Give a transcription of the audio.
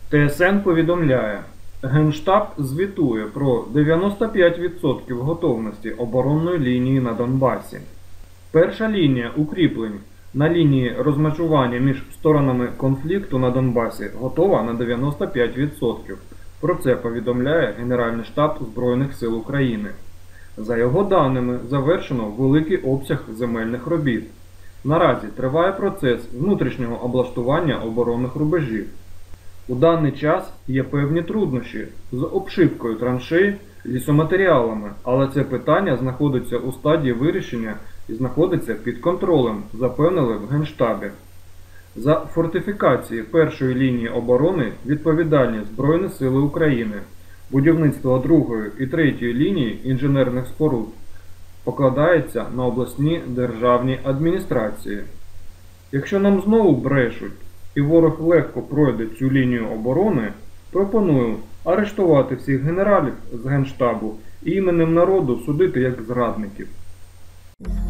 ТСН повідомляє, Генштаб звітує про 95% готовності оборонної лінії на Донбасі. Перша лінія укріплень на лінії розмежування між сторонами конфлікту на Донбасі готова на 95%. Про це повідомляє Генеральний штаб Збройних сил України. За його даними, завершено великий обсяг земельних робіт. Наразі триває процес внутрішнього облаштування оборонних рубежів. У даний час є певні труднощі з обшивкою траншей лісоматеріалами, але це питання знаходиться у стадії вирішення і знаходиться під контролем, запевнили в Генштабі. За фортифікації першої лінії оборони відповідальні Збройні сили України, будівництво другої і третьої лінії інженерних споруд покладається на обласні державні адміністрації. Якщо нам знову брешуть і ворог легко пройде цю лінію оборони, пропоную арештувати всіх генералів з Генштабу і іменем народу судити як зрадників.